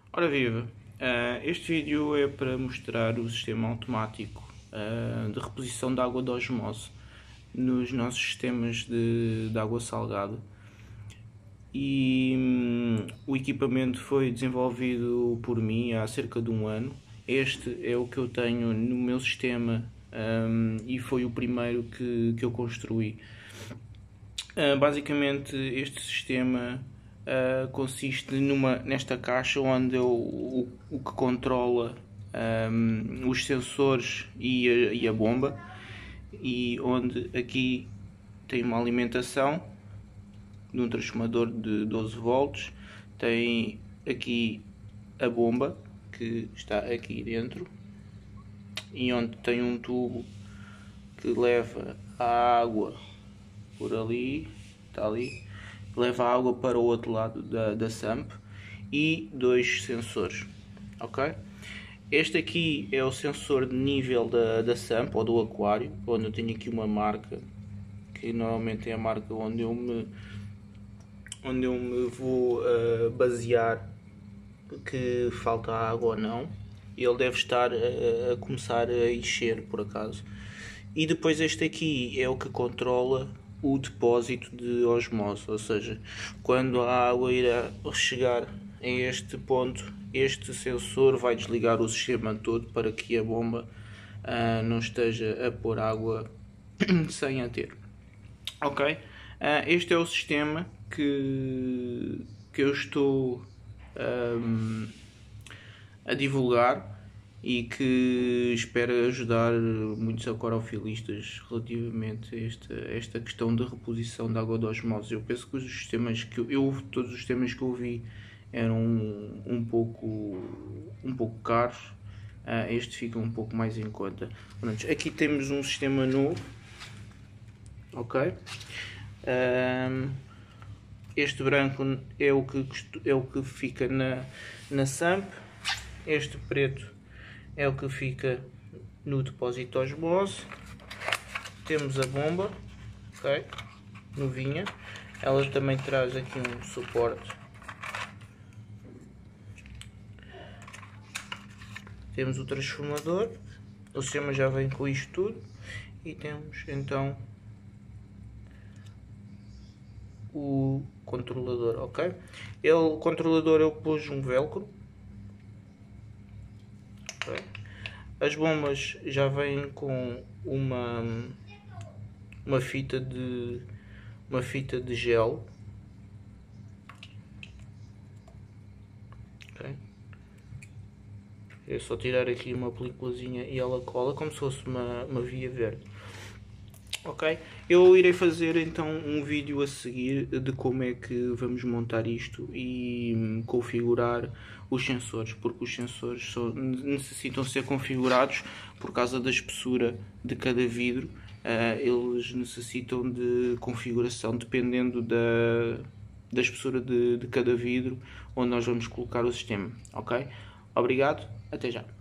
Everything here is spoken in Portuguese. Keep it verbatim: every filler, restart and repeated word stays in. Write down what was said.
Ora viva, uh, este vídeo é para mostrar o sistema automático uh, de reposição de água de osmose nos nossos sistemas de, de água salgada. E hum, o equipamento foi desenvolvido por mim há cerca de um ano. Este é o que eu tenho no meu sistema um, e foi o primeiro que, que eu construí. Uh, basicamente este sistema Uh, consiste numa, nesta caixa onde eu, o, o que controla um, os sensores e a, e a bomba, e onde aqui tem uma alimentação de um transformador de doze volts, tem aqui a bomba que está aqui dentro e onde tem um tubo que leva a água por ali, está ali, leva a água para o outro lado da, da sump, e dois sensores, ok? Este aqui é o sensor de nível da, da sump ou do aquário, onde eu tenho aqui uma marca, que normalmente é a marca onde eu me, onde eu me vou uh, basear que falta água ou não. Ele deve estar a, a começar a encher por acaso. E depois este aqui é o que controla o depósito de osmose, ou seja, quando a água irá chegar a este ponto, este sensor vai desligar o sistema todo para que a bomba uh, não esteja a pôr água sem a ter. Ok? Uh, este é o sistema que, que eu estou um, a divulgar e que espero ajudar muitos aquariofilistas relativamente a esta, a esta questão da reposição da água de osmose. Eu penso que os sistemas que eu, eu todos os sistemas que eu vi eram um, um pouco um pouco caros. Uh, este fica um pouco mais em conta. Pronto, aqui temos um sistema novo, ok? Um, este branco é o que é o que fica na na sump. Este preto é o que fica no depósito de osmose. Temos a bomba, ok, novinha. Ela também traz aqui um suporte. Temos o transformador. O sistema já vem com isto tudo. E temos então o controlador, ok? Ele, o controlador, eu pus um velcro. As bombas já vêm com uma uma fita de uma fita de gel, okay. É só tirar aqui uma peliculazinha e ela cola como se fosse uma, uma via verde. Ok, eu irei fazer então um vídeo a seguir de como é que vamos montar isto e configurar os sensores, porque os sensores só necessitam ser configurados por causa da espessura de cada vidro. Uh, eles necessitam de configuração dependendo da, da espessura de, de cada vidro onde nós vamos colocar o sistema. Ok, obrigado, até já.